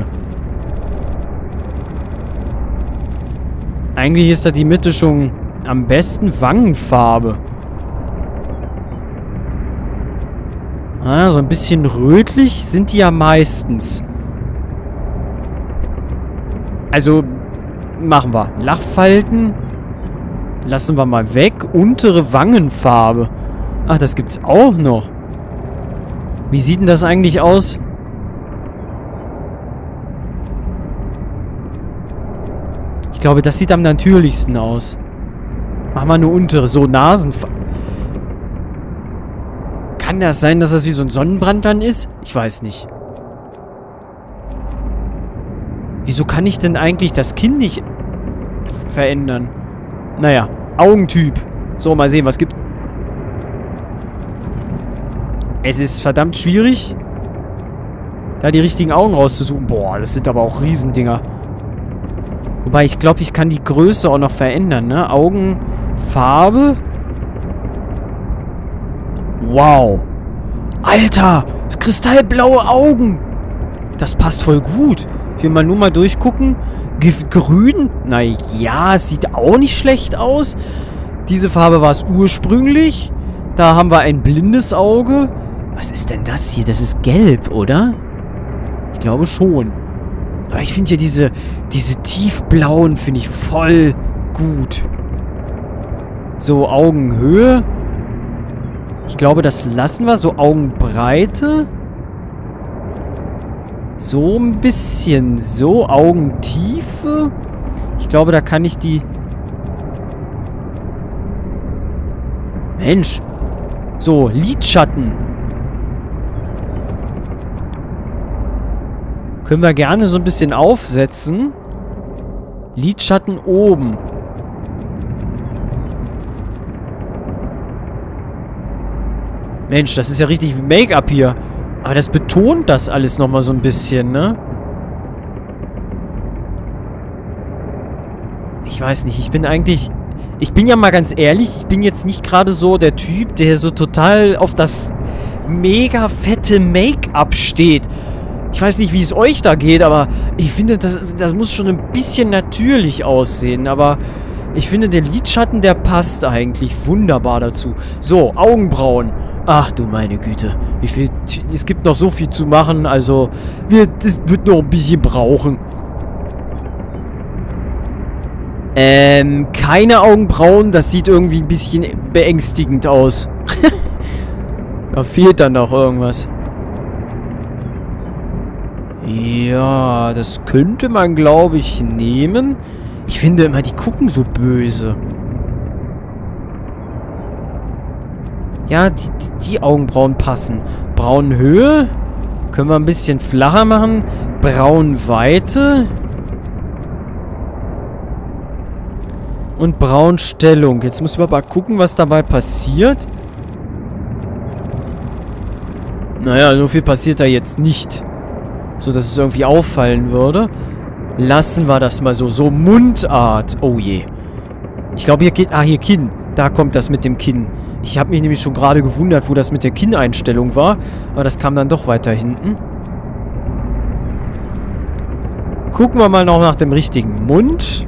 Eigentlich ist da die Mitte schon am besten. Wangenfarbe. Ah, so ein bisschen rötlich sind die ja meistens. Also, machen wir. Lachfalten. Lassen wir mal weg. Untere Wangenfarbe. Ach, das gibt's auch noch. Wie sieht denn das eigentlich aus glaube, das sieht am natürlichsten aus. Machen wir eine untere. So, Nasen... Kann das sein, dass das wie so ein Sonnenbrand dann ist? Ich weiß nicht. Wieso kann ich denn eigentlich das Kinn nicht verändern? Naja, Augentyp. So, mal sehen, was gibt... Es ist verdammt schwierig, da die richtigen Augen rauszusuchen. Boah, das sind aber auch Riesendinger. Wobei, ich glaube, ich kann die Größe auch noch verändern, ne? Augenfarbe. Wow. Alter, kristallblaue Augen. Das passt voll gut. Ich will mal nur mal durchgucken. Giftgrün? Naja, es sieht auch nicht schlecht aus. Diese Farbe war es ursprünglich. Da haben wir ein blindes Auge. Was ist denn das hier? Das ist gelb, oder? Ich glaube schon. Aber ich finde ja diese, diese tiefblauen finde ich voll gut. So, Augenhöhe. Ich glaube, das lassen wir. So, Augenbreite. So ein bisschen. So, Augentiefe. Ich glaube, da kann ich die... Mensch. So, Lidschatten. Können wir gerne so ein bisschen aufsetzen. Lidschatten oben. Mensch, das ist ja richtig Make-up hier. Aber das betont das alles nochmal so ein bisschen, ne? Ich weiß nicht, ich bin eigentlich... Ich bin ja mal ganz ehrlich, ich bin jetzt nicht gerade so der Typ, der so total auf das mega fette Make-up steht. Ich weiß nicht, wie es euch da geht, aber ich finde, das, das muss schon ein bisschen natürlich aussehen. Aber ich finde, der Lidschatten, der passt eigentlich wunderbar dazu. So, Augenbrauen. Ach du meine Güte. Wie viel... Es gibt noch so viel zu machen, also... Wir, das wird noch ein bisschen brauchen. Ähm, keine Augenbrauen. Das sieht irgendwie ein bisschen beängstigend aus. Da fehlt dann noch irgendwas. Ja, das könnte man, glaube ich, nehmen. Ich finde immer, die gucken so böse. Ja, die, die, die Augenbrauen passen. Braunhöhe. Können wir ein bisschen flacher machen. Braunweite. Und Braunstellung. Jetzt müssen wir mal gucken, was dabei passiert. Naja, so viel passiert da jetzt nicht. So, dass es irgendwie auffallen würde. Lassen wir das mal so. So, Mundart. Oh je. Ich glaube, hier geht... Ah, hier Kinn. Da kommt das mit dem Kinn. Ich habe mich nämlich schon gerade gewundert, wo das mit der Kinneinstellung war. Aber das kam dann doch weiter hinten. Gucken wir mal noch nach dem richtigen Mund.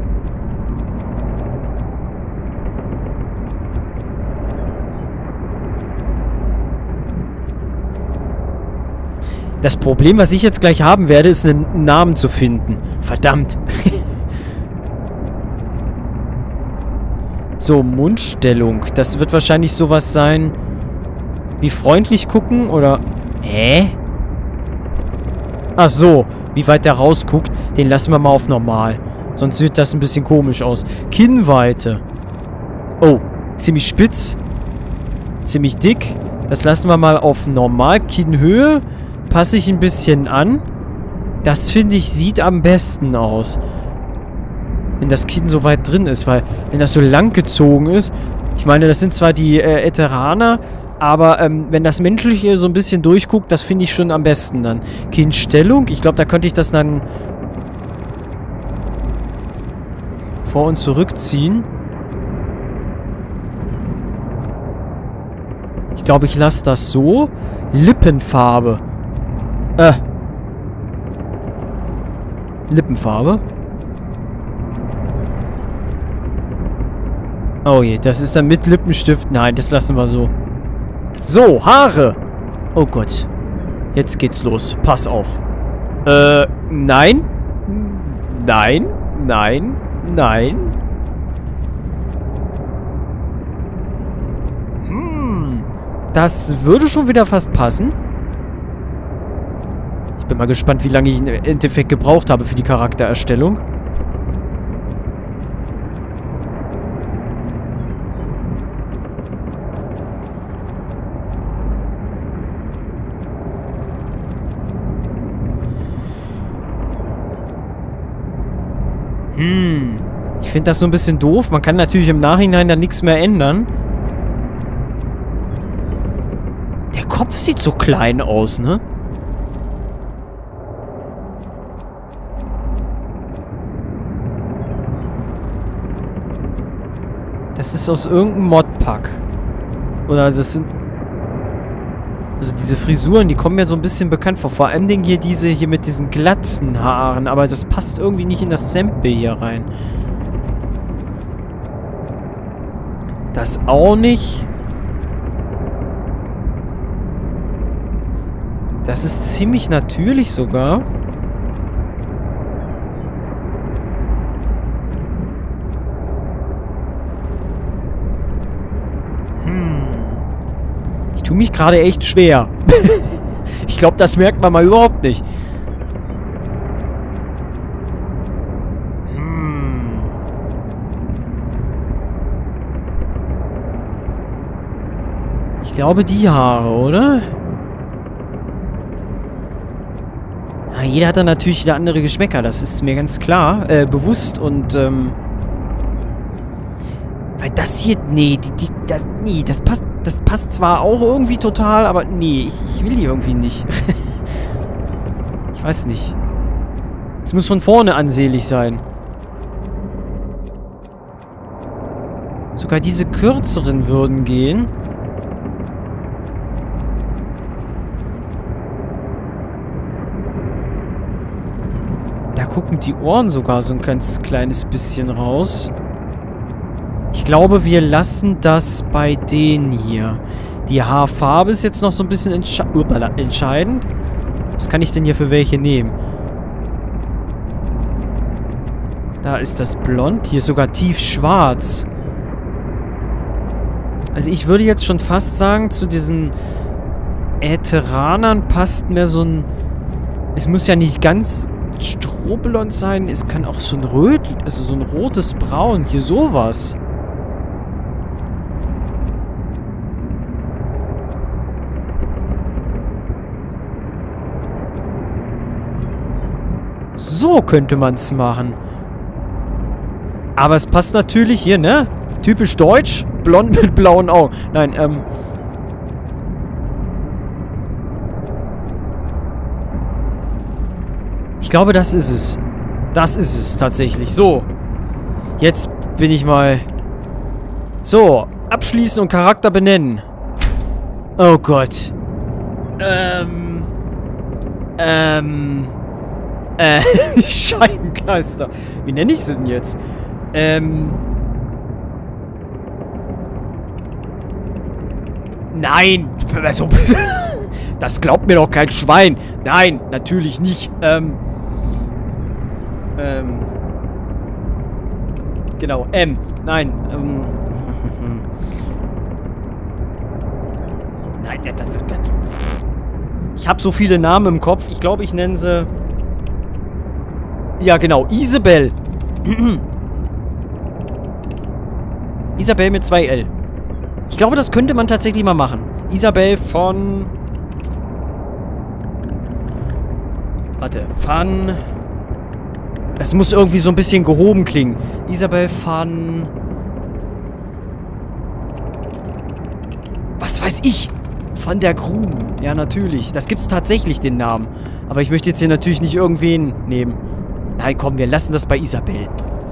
Das Problem, was ich jetzt gleich haben werde, ist einen Namen zu finden. Verdammt. So, Mundstellung. Das wird wahrscheinlich sowas sein wie freundlich gucken oder... Hä? Ach so, wie weit der rausguckt, den lassen wir mal auf normal. Sonst sieht das ein bisschen komisch aus. Kinnweite. Oh, ziemlich spitz. Ziemlich dick. Das lassen wir mal auf normal. Kinnhöhe passe ich ein bisschen an. Das, finde ich, sieht am besten aus. Wenn das Kinn so weit drin ist, weil wenn das so lang gezogen ist, ich meine, das sind zwar die äh, Ätheraner, aber ähm, wenn das Menschliche so ein bisschen durchguckt, das finde ich schon am besten dann. Kinnstellung, ich glaube, da könnte ich das dann vor und zurückziehen. Ich glaube, ich lasse das so. Lippenfarbe. Äh. Lippenfarbe. Oh je, das ist dann mit Lippenstift. Nein, das lassen wir so. So, Haare. Oh Gott. Jetzt geht's los. Pass auf. Äh, nein. Nein. Nein. Nein. Hm. Das würde schon wieder fast passen. Ich bin mal gespannt, wie lange ich im Endeffekt gebraucht habe für die Charaktererstellung. Hm. Ich finde das so ein bisschen doof. Man kann natürlich im Nachhinein dann nichts mehr ändern. Der Kopf sieht so klein aus, ne? Das ist aus irgendeinem Modpack. Oder das sind... Also diese Frisuren, die kommen mir so ein bisschen bekannt vor. Vor allem hier diese hier mit diesen glatten Haaren. Aber das passt irgendwie nicht in das Sample hier rein. Das auch nicht. Das ist ziemlich natürlich sogar. Ich tue mich gerade echt schwer. Ich glaube, das merkt man mal überhaupt nicht. Hm. Ich glaube, die Haare, oder? Ja, jeder hat dann natürlich wieder andere Geschmäcker. Das ist mir ganz klar. Äh, bewusst und, ähm... Weil das hier... Nee, die, die, das... Nee, das passt... Das passt zwar auch irgendwie total, aber nee, ich, ich will die irgendwie nicht. Ich weiß nicht. Es muss von vorne ansehlich sein. Sogar diese kürzeren würden gehen. Da gucken die Ohren sogar so ein ganz kleines bisschen raus. Ich glaube, wir lassen das bei denen hier. Die Haarfarbe ist jetzt noch so ein bisschen entsche entscheidend. Was kann ich denn hier für welche nehmen? Da ist das blond. Hier ist sogar tiefschwarz. Also ich würde jetzt schon fast sagen, zu diesen Ätheranern passt mehr so ein... Es muss ja nicht ganz strohblond sein. Es kann auch so ein Röt... Also so ein rotes Braun. Hier sowas. So könnte man es machen. Aber es passt natürlich hier, ne? Typisch deutsch. Blond mit blauen Augen. Nein, ähm... Ich glaube, das ist es. Das ist es tatsächlich. So. Jetzt bin ich mal... So. Abschließen und Charakter benennen. Oh Gott. Ähm... Ähm... Äh, Scheibenkleister. Wie nenne ich sie denn jetzt? Ähm... Nein! Also, das glaubt mir doch kein Schwein. Nein, natürlich nicht. Ähm... Ähm... Genau, M. Nein, ähm... Nein, das, das, das... Ich habe so viele Namen im Kopf. Ich glaube, ich nenne sie... Ja, genau. Isabel. Isabel mit zwei L. Ich glaube, das könnte man tatsächlich mal machen. Isabel von... Warte. Van... Es muss irgendwie so ein bisschen gehoben klingen. Isabel van... Was weiß ich? Van der Gruben. Ja, natürlich. Das gibt's tatsächlich, den Namen. Aber ich möchte jetzt hier natürlich nicht irgendwen nehmen. Nein, komm, wir lassen das bei Isabel.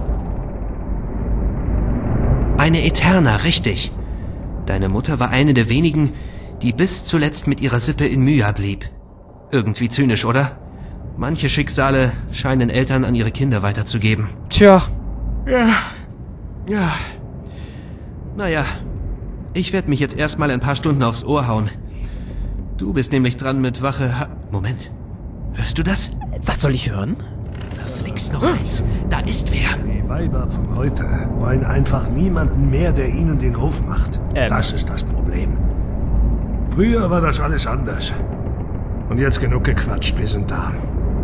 Eine Eterna, richtig. Deine Mutter war eine der wenigen, die bis zuletzt mit ihrer Sippe in Myra blieb. Irgendwie zynisch, oder? Manche Schicksale scheinen Eltern an ihre Kinder weiterzugeben. Tja. Ja. Ja. Naja. Ich werde mich jetzt erstmal ein paar Stunden aufs Ohr hauen. Du bist nämlich dran mit Wache... Ha Moment. Hörst du das? Was soll ich hören? Verflixt noch eins. Da ist wer. Die Weiber von heute wollen einfach niemanden mehr, der ihnen den Hof macht. Ähm. Das ist das Problem. Früher war das alles anders. Und jetzt genug gequatscht, wir sind da.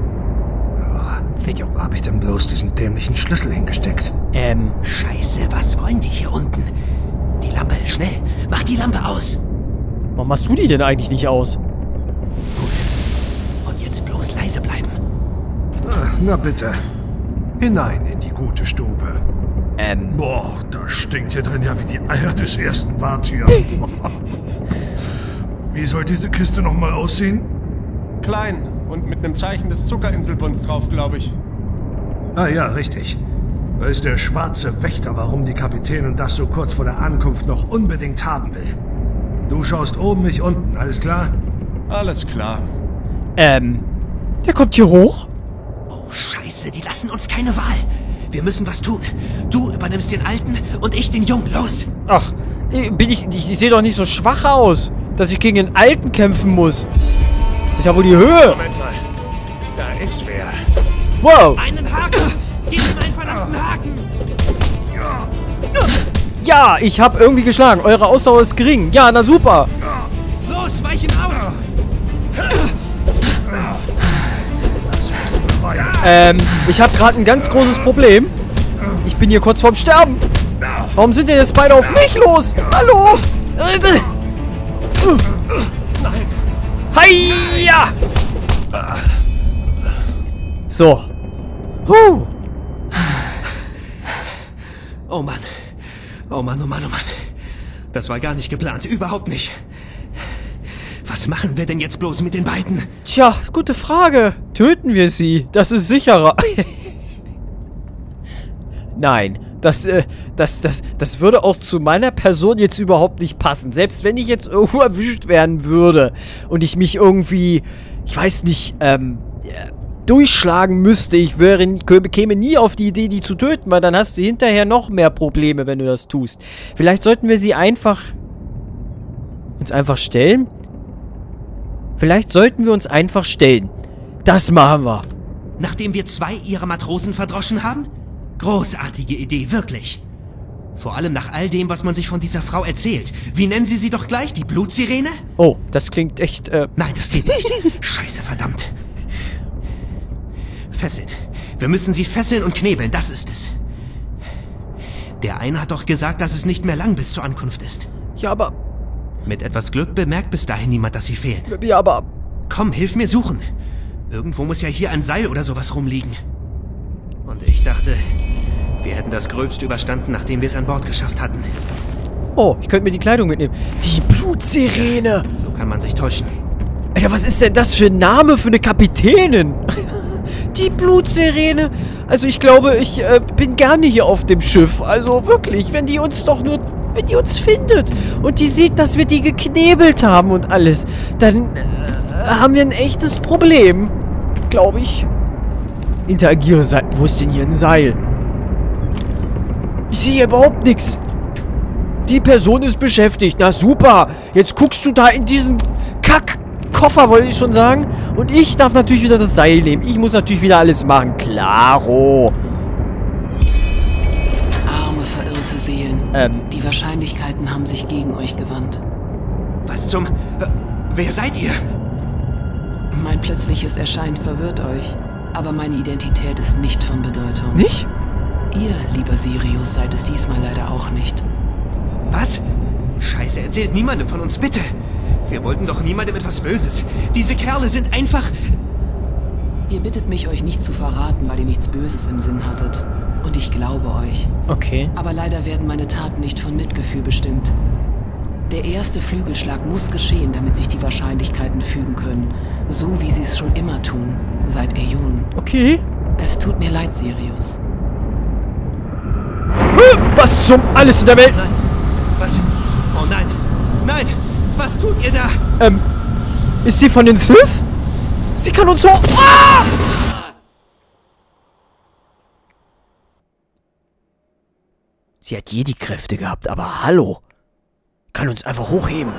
Fehlt Wo habe ich denn bloß diesen dämlichen Schlüssel hingesteckt? Ähm. Scheiße, was wollen die hier unten? Die Lampe, schnell. Mach die Lampe aus. Warum machst du die denn eigentlich nicht aus? Gut. Und jetzt bloß leise bleiben. Ah, na bitte. Hinein in die gute Stube. Ähm. Boah, das stinkt hier drin ja wie die Eier des ersten Wartür. Wie soll diese Kiste nochmal aussehen? Klein und mit einem Zeichen des Zuckerinselbunds drauf, glaube ich. Ah ja, richtig. Da ist der schwarze Wächter, warum die Kapitänin das so kurz vor der Ankunft noch unbedingt haben will. Du schaust oben, ich unten, alles klar? Alles klar. Ähm. Der kommt hier hoch? Oh, Scheiße, die lassen uns keine Wahl. Wir müssen was tun. Du übernimmst den Alten und ich den Jungen. Los! Ach, bin ich. Ich, ich sehe doch nicht so schwach aus, dass ich gegen den Alten kämpfen muss. Ist ja wohl die Höhe. Moment mal. Da ist wer. Wow. Einen Haken! Gib ihm einen verdammten Haken! Ja, ich habe irgendwie geschlagen. Eure Ausdauer ist gering. Ja, na super. Los, weich ihm aus! Ähm, ich habe gerade ein ganz großes Problem. Ich bin hier kurz vorm Sterben. Warum sind denn jetzt beide auf mich los? Hallo? Nein. Heia! So. Huh. Oh Mann. Oh Mann, oh Mann, oh Mann. Das war gar nicht geplant. Überhaupt nicht. Was machen wir denn jetzt bloß mit den beiden? Tja, gute Frage. Töten wir sie? Das ist sicherer. Nein, das, äh, das, das, das würde auch zu meiner Person jetzt überhaupt nicht passen. Selbst wenn ich jetzt irgendwo erwischt werden würde und ich mich irgendwie, ich weiß nicht, ähm, durchschlagen müsste, ich wäre, käme nie auf die Idee, die zu töten, weil dann hast du hinterher noch mehr Probleme, wenn du das tust. Vielleicht sollten wir sie einfach uns einfach stellen? Vielleicht sollten wir uns einfach stellen. Das machen wir. Nachdem wir zwei ihrer Matrosen verdroschen haben? Großartige Idee, wirklich. Vor allem nach all dem, was man sich von dieser Frau erzählt. Wie nennen Sie sie doch gleich? Die Blutsirene? Oh, das klingt echt, äh... Nein, das geht nicht. Scheiße, verdammt. Fesseln. Wir müssen sie fesseln und knebeln, das ist es. Der eine hat doch gesagt, dass es nicht mehr lang bis zur Ankunft ist. Ja, aber... Mit etwas Glück bemerkt bis dahin niemand, dass sie fehlen. Ja, aber... Komm, hilf mir suchen. Irgendwo muss ja hier ein Seil oder sowas rumliegen. Und ich dachte, wir hätten das Gröbste überstanden, nachdem wir es an Bord geschafft hatten. Oh, ich könnte mir die Kleidung mitnehmen. Die Blutsirene! So kann man sich täuschen. Alter, was ist denn das für ein Name für eine Kapitänin? Die Blutsirene. Also ich glaube, ich äh, bin gerne hier auf dem Schiff. Also wirklich, wenn die uns doch nur... Wenn die uns findet und die sieht, dass wir die geknebelt haben und alles, dann äh, haben wir ein echtes Problem. Glaube ich. Interagiere Seil. Wo ist denn hier ein Seil? Ich sehe hier überhaupt nichts. Die Person ist beschäftigt. Na super. Jetzt guckst du da in diesen Kackkoffer, wollte ich schon sagen. Und ich darf natürlich wieder das Seil nehmen. Ich muss natürlich wieder alles machen. Klaro. Arme, verirrte Seelen. Ähm. Die Wahrscheinlichkeiten haben sich gegen euch gewandt. Was zum... Äh, wer seid ihr? Mein plötzliches Erscheinen verwirrt euch. Aber meine Identität ist nicht von Bedeutung. Nicht? Ihr, lieber Sirius, seid es diesmal leider auch nicht. Was? Scheiße, erzählt niemandem von uns, bitte. Wir wollten doch niemandem etwas Böses. Diese Kerle sind einfach... Ihr bittet mich, euch nicht zu verraten, weil ihr nichts Böses im Sinn hattet. Und ich glaube euch. Okay. Aber leider werden meine Taten nicht von Mitgefühl bestimmt. Der erste Flügelschlag muss geschehen, damit sich die Wahrscheinlichkeiten fügen können. So wie sie es schon immer tun, seit Äonen. Okay. Es tut mir leid, Sirius. Was zum alles in der Welt? Nein. Was? Oh nein. Nein. Was tut ihr da? Ähm, ist sie von den Sith? Sie kann uns so... Ah! Sie hat Jedi-Kräfte gehabt, aber hallo. Kann uns einfach hochheben.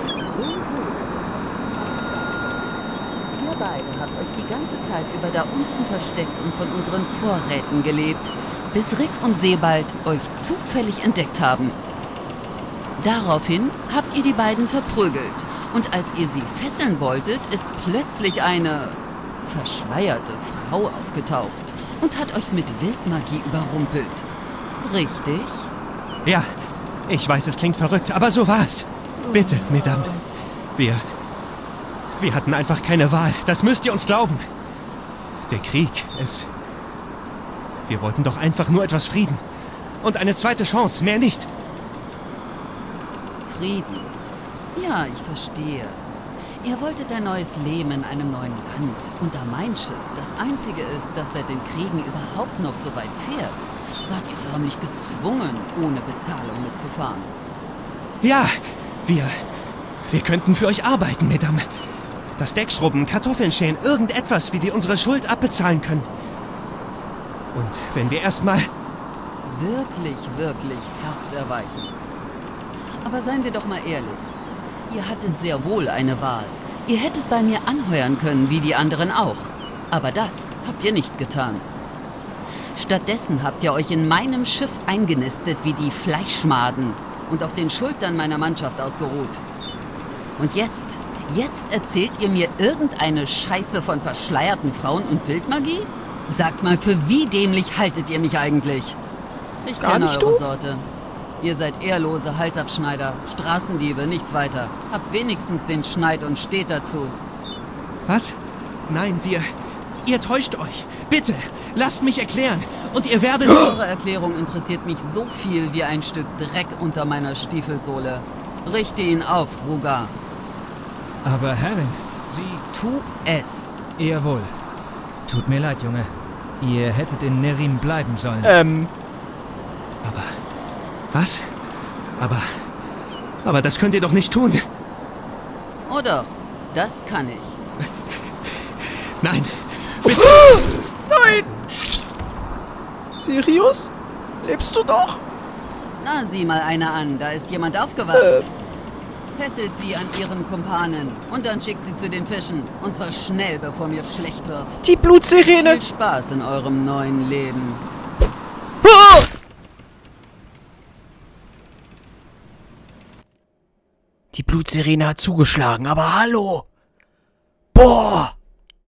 Ihr beiden habt euch die ganze Zeit über da unten versteckt und von unseren Vorräten gelebt, bis Rick und Sebald euch zufällig entdeckt haben. Daraufhin habt ihr die beiden verprügelt. Und als ihr sie fesseln wolltet, ist plötzlich eine verschleierte Frau aufgetaucht und hat euch mit Wildmagie überrumpelt. Richtig? Ja, ich weiß, es klingt verrückt, aber so war's. Bitte, Mesdames. Wir... Wir hatten einfach keine Wahl. Das müsst ihr uns glauben. Der Krieg, es... Wir wollten doch einfach nur etwas Frieden. Und eine zweite Chance, mehr nicht. Frieden. Ja, ich verstehe. Ihr wolltet ein neues Leben in einem neuen Land. Und da mein Schiff das einzige ist, das seit den Kriegen überhaupt noch so weit fährt, wart ihr förmlich gezwungen, ohne Bezahlung mitzufahren. Ja, wir... Wir könnten für euch arbeiten, Madame. Das Deck schrubben, Kartoffeln schälen, irgendetwas, wie wir unsere Schuld abbezahlen können. Und wenn wir erstmal... Wirklich, wirklich herzerweichend. Aber seien wir doch mal ehrlich. Ihr hattet sehr wohl eine Wahl. Ihr hättet bei mir anheuern können, wie die anderen auch. Aber das habt ihr nicht getan. Stattdessen habt ihr euch in meinem Schiff eingenistet wie die Fleischmaden und auf den Schultern meiner Mannschaft ausgeruht. Und jetzt, jetzt erzählt ihr mir irgendeine Scheiße von verschleierten Frauen und Wildmagie? Sagt mal, für wie dämlich haltet ihr mich eigentlich? Ich kenne eure doof. Sorte. Ihr seid ehrlose Halsabschneider, Straßendiebe, nichts weiter. Habt wenigstens den Schneid und steht dazu. Was? Nein, wir... Ihr täuscht euch. Bitte, lasst mich erklären. Und ihr werdet... Eure Erklärung interessiert mich so viel wie ein Stück Dreck unter meiner Stiefelsohle. Richte ihn auf, Ruga. Aber Herrin, Sie... Tu es. Eher wohl. Tut mir leid, Junge. Ihr hättet in Nerim bleiben sollen. Ähm... Aber... Was? Aber... Aber das könnt ihr doch nicht tun. Oh doch, das kann ich. Nein, bitte! Nein! Sirius? Lebst du noch? Na, sieh mal einer an, da ist jemand aufgewacht. Äh. Fesselt sie an ihren Kumpanen und dann schickt sie zu den Fischen. Und zwar schnell, bevor mir schlecht wird. Die Blutsirene! Viel Spaß in eurem neuen Leben. Ah! Die Blutsirene hat zugeschlagen, aber hallo! Boah!